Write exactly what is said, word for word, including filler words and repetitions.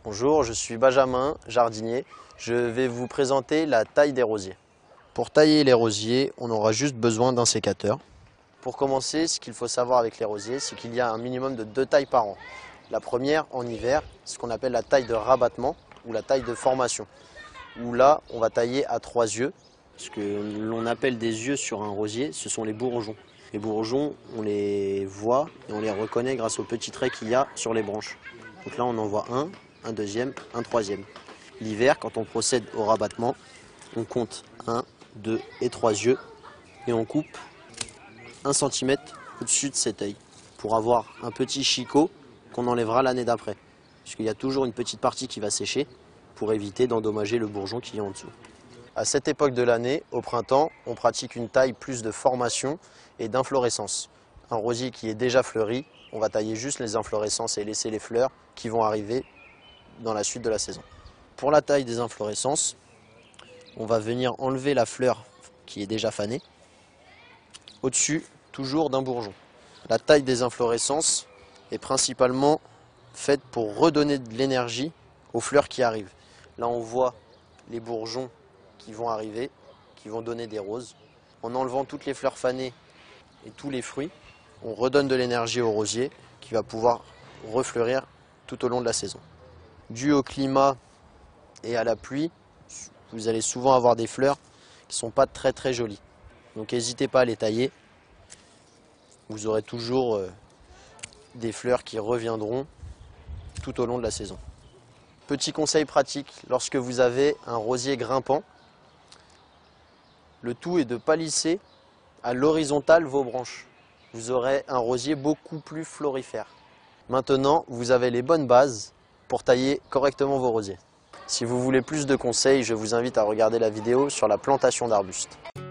Bonjour, je suis Benjamin, jardinier. Je vais vous présenter la taille des rosiers. Pour tailler les rosiers, on aura juste besoin d'un sécateur. Pour commencer, ce qu'il faut savoir avec les rosiers, c'est qu'il y a un minimum de deux tailles par an. La première, en hiver, c'est ce qu'on appelle la taille de rabattement ou la taille de formation. Où là, on va tailler à trois yeux. Ce que l'on appelle des yeux sur un rosier, ce sont les bourgeons. Les bourgeons, on les voit et on les reconnaît grâce aux petits traits qu'il y a sur les branches. Donc là, on en voit un, un deuxième, un troisième. L'hiver, quand on procède au rabattement, on compte un, deux et trois yeux et on coupe un centimètre au-dessus de cet œil pour avoir un petit chicot qu'on enlèvera l'année d'après. Puisqu'il y a toujours une petite partie qui va sécher pour éviter d'endommager le bourgeon qui est en dessous. À cette époque de l'année, au printemps, on pratique une taille plus de formation et d'inflorescence. Un rosier qui est déjà fleuri, on va tailler juste les inflorescences et laisser les fleurs qui vont arriver dans la suite de la saison. Pour la taille des inflorescences, on va venir enlever la fleur qui est déjà fanée, au-dessus toujours d'un bourgeon. La taille des inflorescences est principalement faite pour redonner de l'énergie aux fleurs qui arrivent. Là on voit les bourgeons qui vont arriver, qui vont donner des roses. En enlevant toutes les fleurs fanées et tous les fruits, on redonne de l'énergie au rosier qui va pouvoir refleurir tout au long de la saison. Dû au climat et à la pluie, vous allez souvent avoir des fleurs qui ne sont pas très très jolies. Donc n'hésitez pas à les tailler. Vous aurez toujours des fleurs qui reviendront tout au long de la saison. Petit conseil pratique, lorsque vous avez un rosier grimpant, le tout est de ne pas lisser à l'horizontale vos branches. Vous aurez un rosier beaucoup plus florifère. Maintenant, vous avez les bonnes bases pour tailler correctement vos rosiers. Si vous voulez plus de conseils, je vous invite à regarder la vidéo sur la plantation d'arbustes.